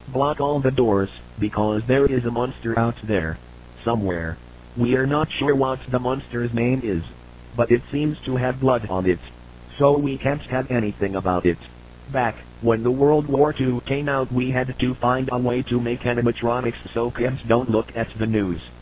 Block all the doors, because there is a monster out there. Somewhere. We are not sure what the monster's name is, but it seems to have blood on it. So we can't have anything about it. Back, when the World War II came out, we had to find a way to make animatronics so kids don't look at the news.